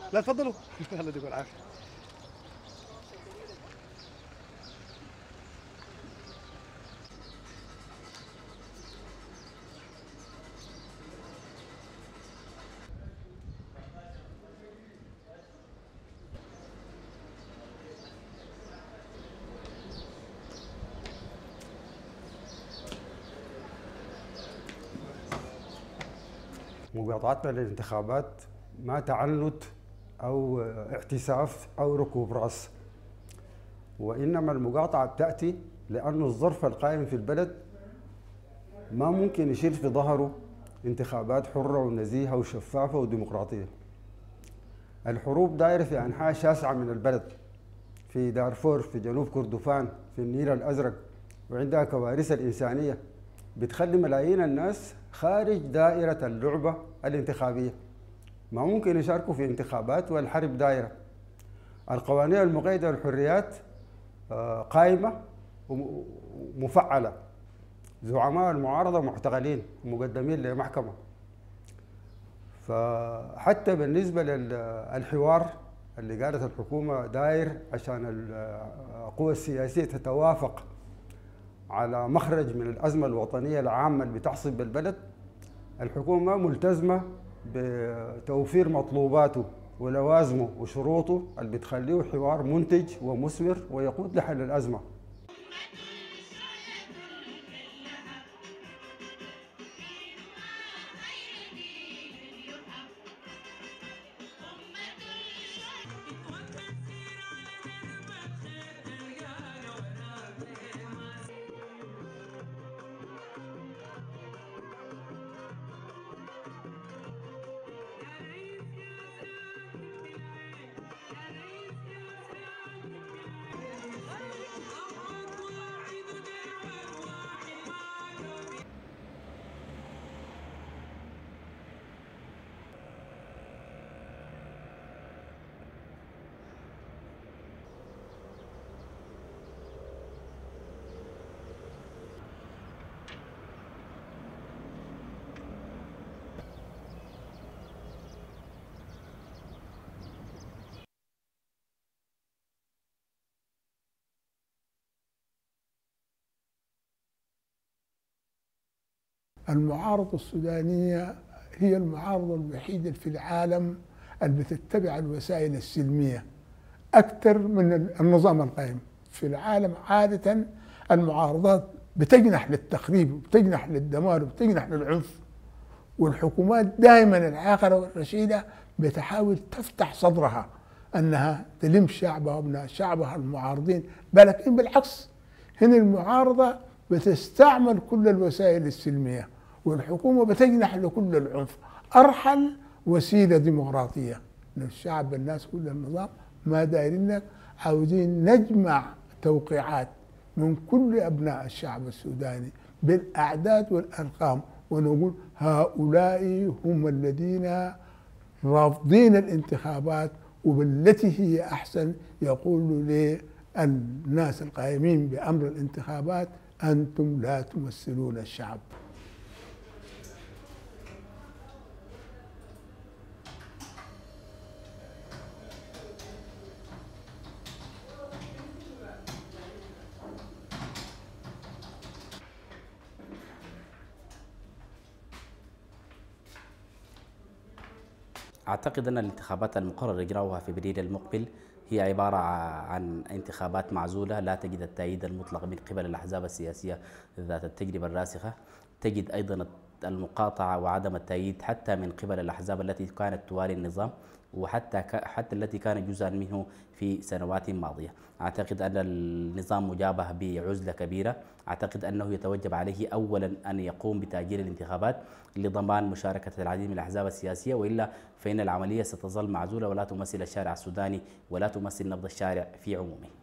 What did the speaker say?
لا تفضلوا. الله يديكم العافيه. مقاطعتنا للانتخابات ما تعنت أو اعتساف أو ركوب رأس، وإنما المقاطعة تأتي لأن الظرف القائم في البلد ما ممكن يشيل في ظهره انتخابات حرة ونزيهة وشفافة وديمقراطية. الحروب دايرة في أنحاء شاسعة من البلد، في دارفور، في جنوب كردفان، في النيل الأزرق، وعندها كوارث الإنسانية بتخلي ملايين الناس خارج دائرة اللعبة الانتخابية، ما ممكن يشاركوا في انتخابات والحرب دائرة. القوانين المقيدة للحريات قائمة ومفعلة، زعماء المعارضة معتقلين ومقدمين لمحكمة. فحتى بالنسبة للحوار اللي قالت الحكومة داير عشان القوى السياسية تتوافق على مخرج من الأزمة الوطنية العامة اللي بتحصل بالبلد، الحكومة ملتزمة بتوفير مطلوباته ولوازمه وشروطه اللي بتخليه حوار منتج ومثمر ويقود لحل الأزمة. المعارضة السودانية هي المعارضة الوحيدة في العالم اللي بتتبع الوسائل السلمية أكثر من النظام القائم. في العالم عادة المعارضات بتجنح للتخريب وبتجنح للدمار وبتجنح للعنف، والحكومات دائما العاقلة والرشيدة بتحاول تفتح صدرها أنها تلم شعبها وابناء شعبها المعارضين، لكن بالعكس هنا المعارضة بتستعمل كل الوسائل السلمية والحكومة بتجنح لكل العنف. أرحل وسيلة ديمقراطية للشعب، الناس كل النظام ما دايرين لك، عاوزين نجمع توقيعات من كل أبناء الشعب السوداني بالأعداد والأرقام ونقول هؤلاء هم الذين رافضين الانتخابات، وبالتي هي أحسن يقول للناس القائمين بأمر الانتخابات أنتم لا تمثلون الشعب. أعتقد أن الانتخابات المقرر إجراؤها في ابريل المقبل هي عبارة عن انتخابات معزولة لا تجد التأييد المطلق من قبل الأحزاب السياسية ذات التجربة الراسخة، تجد أيضا المقاطعة وعدم التأييد حتى من قبل الأحزاب التي كانت توالي النظام وحتى التي كانت جزءا منه في سنوات ماضية. أعتقد أن النظام مجابه بعزلة كبيرة، أعتقد أنه يتوجب عليه أولا أن يقوم بتأجيل الانتخابات لضمان مشاركة العديد من الأحزاب السياسية، وإلا فإن العملية ستظل معزولة ولا تمثل الشارع السوداني ولا تمثل نبض الشارع في عمومه.